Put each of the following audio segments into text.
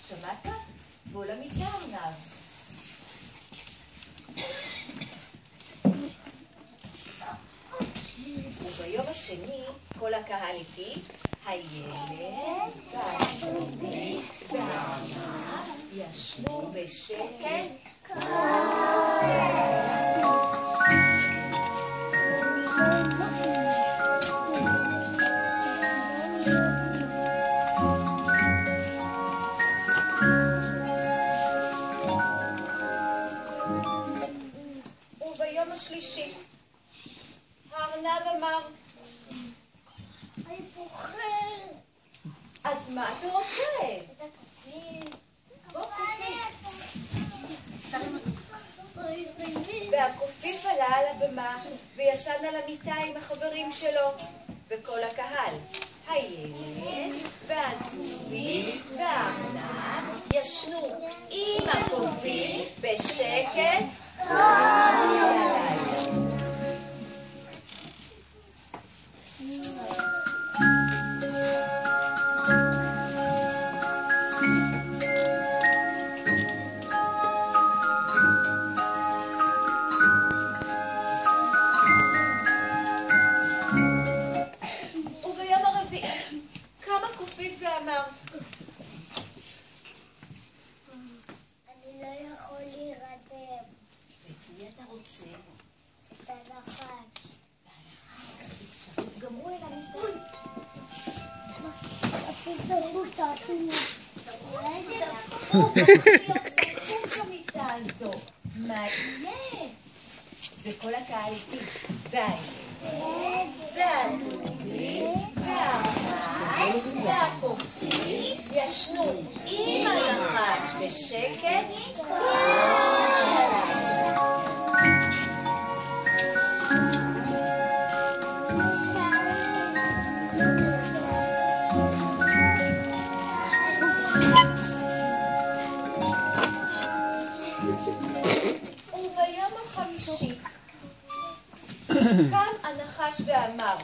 שמעת? בוא למיטה ארנב. וביום השני כל הקהל איתי, הילד והדובי והארנב ישנו בשקט כל הלילה. וביום השלישי הארנב אמר, אני פוחד. אז מה אתה רוצה? והקופיף עלה על הבמה וישן על המיטה עם החברים שלו, וכל הקהל, הילד והדובי והארנב ישנו עם הקופיף בשקט כל הלילה. וביום הרביעי קם הקופיף ואמר, אני לא יכול להירדם. ואת מי אתה רוצה? את הנחש. הצטרף גם הוא אל המיטה. תפתחו את האטומה. צפוף במיטה הזו, מה יהיה? וכל הקהל איתי, והילד, והדובי, והארנב, והקופיף ישנו עם הנחש בשקט כל הלילה. וביום החמישי קם הנחש ואמר,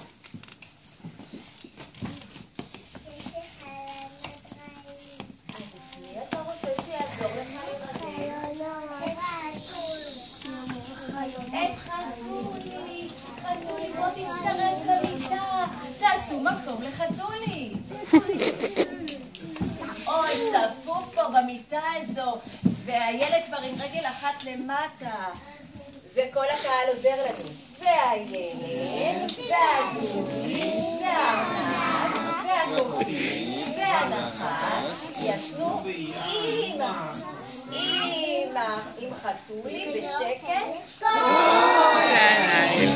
אז את מי אתה רוצה שיעזור לך להירדם? את חתולי, חתולי, בוא תצטרף למיטה, תעשו מקום לחתולי. אוי, צפוף פה במיטה הזו, והילד כבר עם רגל אחת למטה, וכל הקהל עוזר לנו. והילד, והדובי, והארנב, והקופיף, והנחש ישנו עם חתולי בשקט כל הלילה.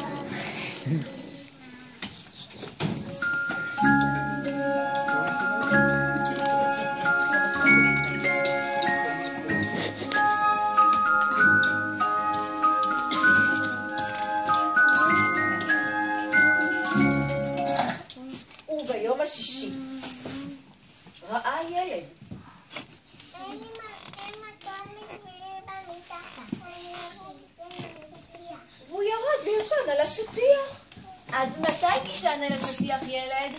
וביום השישי ראה ילד והוא ירד וישן על השטיח. עד מתי תישן על השטיח, ילד?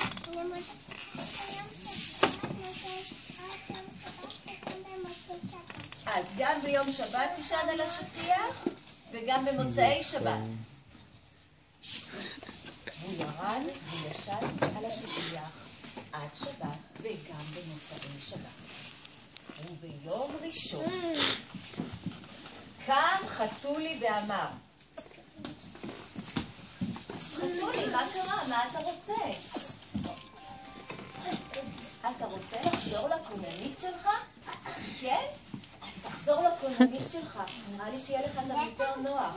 אז גם ביום שבת תישן על השטיח וגם במוצאי שבת. הוא ירד וישן על השטיח עד שבת וגם במוצאי שבת. וביום ראשון קם חתולי ואמר, חתולי, מה קרה? מה אתה רוצה? אתה רוצה לחזור לכוננית שלך? כן? אז תחזור לכוננית שלך. נראה לי שיהיה לך שם יותר נוח.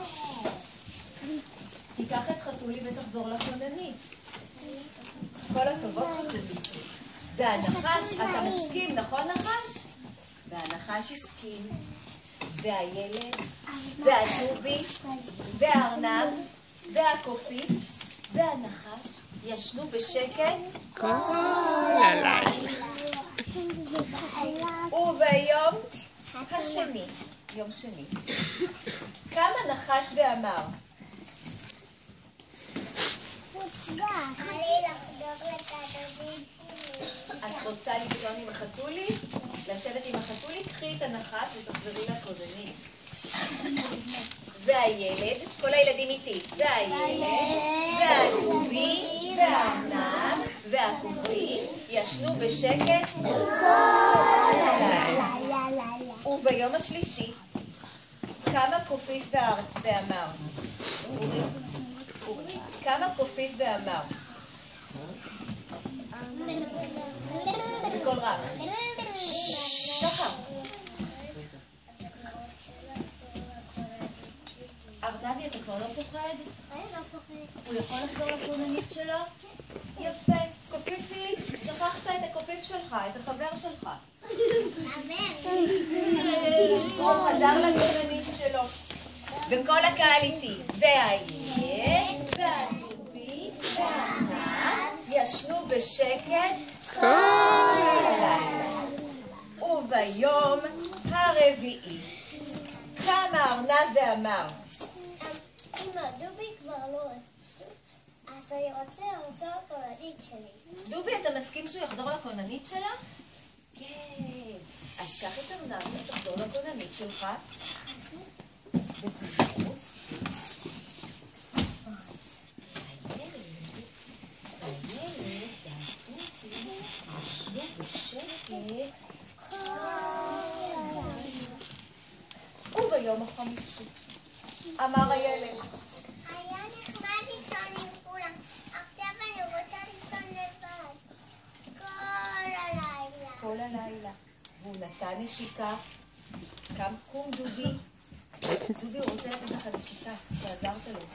תיקח את חתולי ותחזור לכוננית. כל הכבוד חתולי. והנחש, אתה מסכים, נכון נחש? והנחש הסכים. והילד, והדובי, והארנב, והקופיף, והנחש ישנו בשקט כל הלילה. וביום השני, יום שני, קם הנחש ואמר, את רוצה לישון עם החתולי? לשבת עם החתול, קחי את הנחש ותחזרי לכוננית. והילד, כל הילדים איתי, והילד, והדובי, והארנב, והכובעים ישנו בשקט כל הלילה. וביום השלישי קם הקופיף ואמר, קם הקופיף ואמר, בקול רם, שחר. ארנבי, אתה כבר לא פוחד? אני לא פוחד. הוא יכול לחזור לכוננית שלו? יפה. קופיפי, שכחת את הקופיף שלך, את החבר שלך. הוא חזר לכוננית שלו. וכל הקהל איתי. והילד, והדובי, והארנב ישנו בשקט כל הלילה. וביום הרביעי קם הארנב ואמר, אמא, דובי כבר לא עצוב, אז אני רוצה לחזור לכוננית שלי. דובי, אתה מסכים שהוא יחזור לכוננית שלה? כן. אז קח את ארנב ותחזור לכוננית שלך. בזהירות. והילד והדובי ישנו בשקט כל הלילה. וביום החמישי אמר הילד, היה נחמד לישון עם כולם, עכשיו אני רוצה לישון לבד. כל הלילה. והוא נתן נשיקה. קום דובי. דובי, הוא רוצה לתת לך נשיקה, שעזרת לו.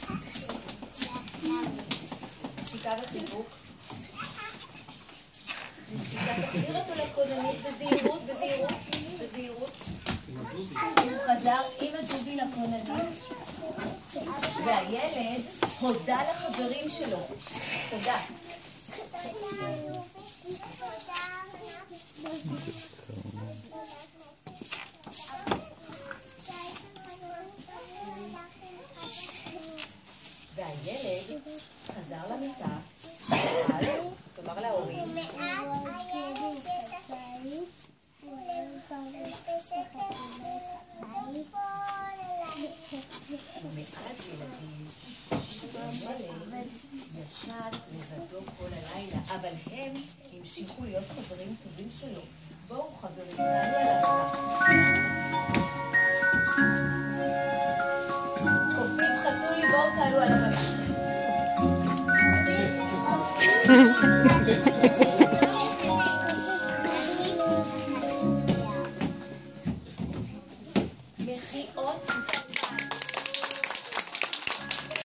נשיקה וחיבוק. נשיקה, תחזיר אותו לכוננית בזהירות, בזהירות, בזהירות. הוא חזר עם הדובי לכוננית, והילד הודה לחברים שלו. תודה. והילד חזר למיטה, תאמר להורים, ומאז ילדים, הילד ישן לבדו כל הלילה, אבל הם המשיכו להיות חברים טובים שלו. בואו חברים, תעלו על הבמה. קופים חתולי, בואו תעלו על הבמה. מחיאות כפיים.